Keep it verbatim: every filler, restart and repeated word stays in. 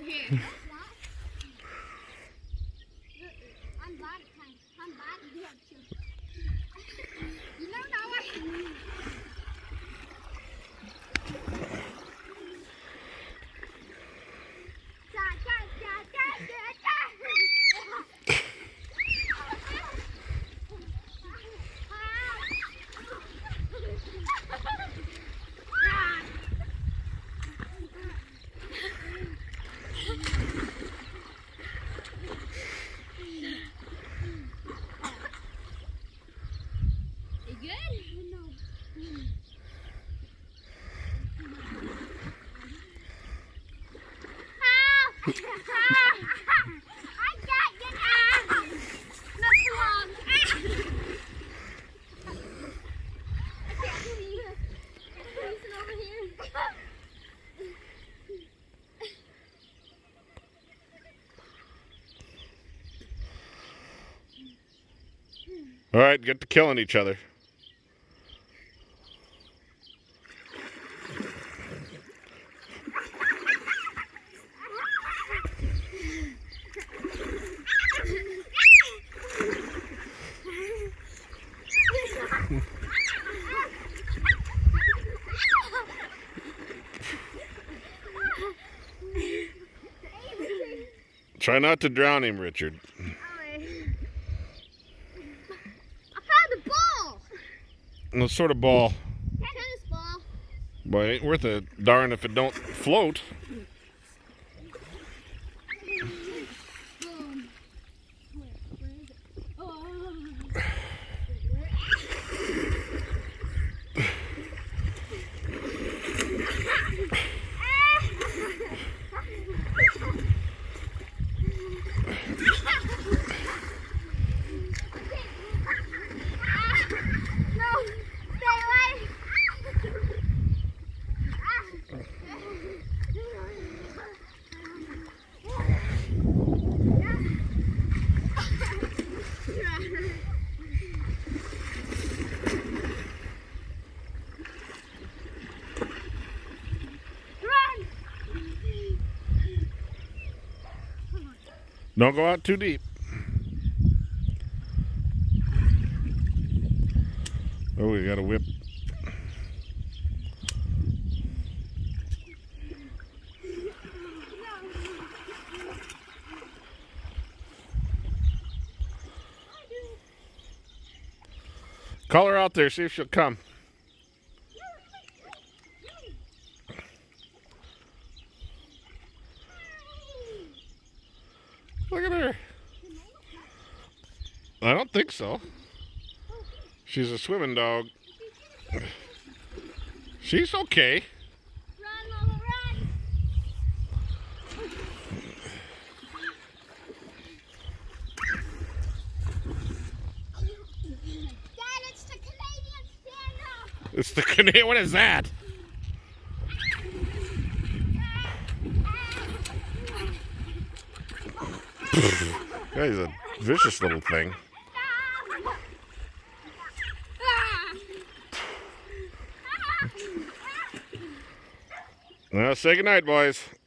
here. I'm bad at times. I'm bad at here too. You know now I. All right, get to killing each other. Try not to drown him, Richard. What sort of ball? Tennis ball. Boy, it ain't worth a darn if it don't float. Boom. Where, where is it? Oh. Don't go out too deep. Oh, we got a whip. Call her out there, see if she'll come. Look at her. I don't think so. She's a swimming dog. She's okay. Run, Mama, run. Dad, it's the Canadian stand-up. It's the Canadian. What is that? Yeah, he's a vicious little thing. Well, say goodnight, boys.